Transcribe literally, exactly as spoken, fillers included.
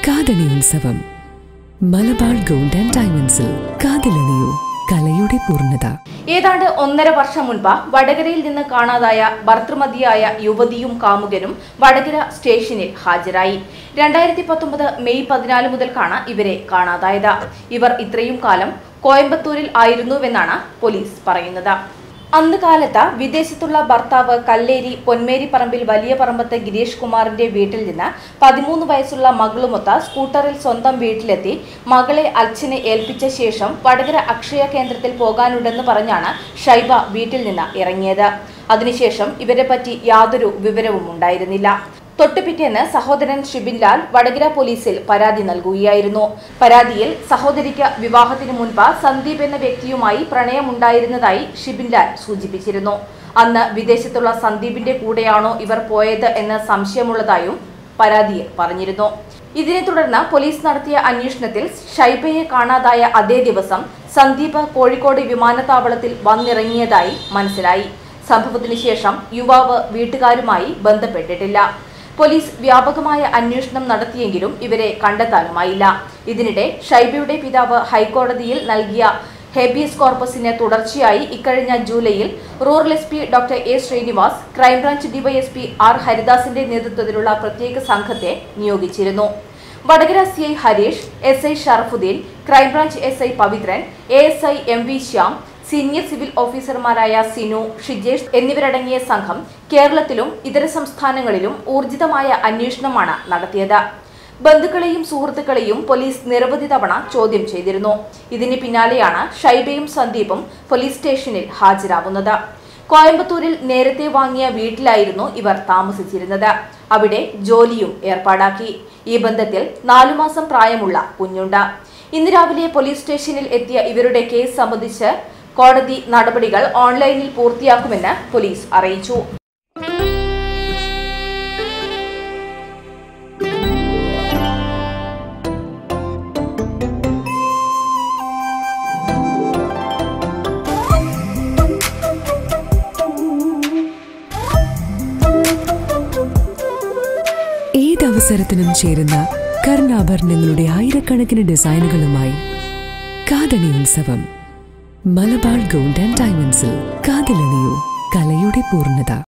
കാതണി ഉത്സവം Malabar gold and ഡയമണ്ട്സിൽ കാതിലണിയൂ കലയുടെ പൂർണ്ണത. ഏതാണ്ട് ഒന്നര വർഷം മുൻപ് വടകരയിൽ നിന്ന് കാണാതായ ഭർതൃമതിയായ യുവതിയും കാമുകനും വടകര സ്റ്റേഷനിൽ ഹാജരായി. രണ്ടായിരത്തി പത്തൊമ്പത് മെയ് പതിനാല് മുതൽക്കാണ് ഇവരെ കാണാതായത്. ഇവർ ഇത്രയും കാലം കോയമ്പത്തൂരിൽ ആയിരുന്നുവെന്നാണ് പോലീസ് പറയുന്നത്. അന്ന് കാലത്ത് വിദേശത്തുള്ള ഭർത്താവ് കല്ലേരി പൊന്മേരിപ്പറമ്പിൽ വലിയ പറമ്പത്ത് ഗിരീഷ് കുമാറിന്റെ വീട്ടിൽ നിന്ന് പതിമൂന്ന് വയസ്സുള്ള മകളുമൊത്ത് സ്കൂട്ടറിൽ സ്വന്തം വീട്ടിലെത്തി മകളെ അച്ഛനെ ഏൽപ്പിച്ച ശേഷം വടകര അക്ഷയ കേന്ദ്രത്തിൽ പോകാനുണ്ടെന്ന് പറഞ്ഞാണ് ഷൈബ വീട്ടിൽ നിന്ന് ഇറങ്ങിയത്. അതിനുശേഷം ഇവരെ പറ്റി യാതൊരു വിവരവും ഉണ്ടായിരുന്നില്ല. തൊട്ടുപിറ്റേന്ന് സഹോദരൻ ഷിബിൻലാൽ വടകര പോലീസിൽ പരാതി നൽകുകയായിരുന്നു. പരാതിയിൽ സഹോദരിക്ക് വിവാഹത്തിന് മുൻപ് സന്ദീപ് എന്ന വ്യക്തിയുമായി പ്രണയമുണ്ടായിരുന്നതായി ഷിബിൻലാൽ സൂചിപ്പിച്ചിരുന്നു. അന്ന് വിദേശത്തുള്ള സന്ദീപിന്റെ കൂടെയാണോ ഇവർ പോയത് എന്ന് സംശയമുള്ളതായും പരാതിയിൽ പറഞ്ഞിരുന്നു. ഇതിനെ തുടർന്ന് പോലീസ് നടത്തിയ അന്വേഷണത്തിൽ ഷൈബയെ കാണാതായ അതേ ദിവസം സന്ദീപ് കോഴിക്കോട് വിമാനത്താവളത്തിൽ വന്നിറങ്ങിയതായി മനസ്സിലായി. സംഭവത്തിന് ശേഷം യുവാവ് വീട്ടുകാരുമായി ബന്ധപ്പെട്ടിട്ടില്ല. പോലീസ് വ്യാപകമായ അന്വേഷണം നടത്തിയെങ്കിലും ഇവരെ കണ്ടെത്താനുമായില്ല. ഇതിനിടെ ഷൈബയുടെ പിതാവ് ഹൈക്കോടതിയിൽ നൽകിയ ഹേബിയസ് കോർപ്പസിന് തുടർച്ചയായി ഇക്കഴിഞ്ഞ ജൂലൈയിൽ rural S P doctor A Srinivas crime branch DYSP R ഹരിദാസിന്റെ നേതൃത്വത്തിലുള്ള പ്രത്യേക സംഘത്തെ നിയോഗിച്ചിരുന്നു. Vadakara C I Harish, S I Sharafuddin, crime branch S I Pavithran, A S I M V Shyam, senior civil ഓഫീസർമാരായ സിനു, ഷിജേഷ് എന്നിവരടങ്ങിയ സംഘം കേരളത്തിലും ഇതര സംസ്ഥാനങ്ങളിലും ഊർജിതമായ അന്വേഷണമാണ് നടത്തിയത്. ബന്ധുക്കളെയും സുഹൃത്തുക്കളെയും പോലീസ് നിരവധി തവണ ചോദ്യം ചെയ്തിരുന്നു. ഇതിന് പിന്നാലെയാണ് ഷൈബയും സന്ദീപും പോലീസ് സ്റ്റേഷനിൽ ഹാജരാവുന്നത്. കോയമ്പത്തൂരിൽ നേരത്തെ വാങ്ങിയ വീട്ടിലായിരുന്നു ഇവർ താമസിച്ചിരുന്നത്. അവിടെ ജോലിയും ഏർപ്പാടാക്കി. ഈ ബന്ധത്തിൽ നാലുമാസം പ്രായമുള്ള കുഞ്ഞുണ്ട്. ഇന്ന് രാവിലെ പോലീസ് സ്റ്റേഷനിൽ എത്തിയ ഇവരുടെ കേസ് സംബന്ധിച്ച് കോടതി നടപടികൾ ഓൺലൈനിൽ പൂർത്തിയാക്കുമെന്ന് പോലീസ് അറിയിച്ചു. ഏതവസരത്തിനും ചേരുന്ന കർണാഭരണങ്ങളുടെ ആയിരക്കണക്കിന് ഡിസൈനുകളുമായി കാതണി ഉത്സവം മലബാർ ഗോൾഡ് ആൻഡ് ഡയമണ്ട്സിൽ കാതിലണിയൂ കലയുടെ പൂർണ്ണത.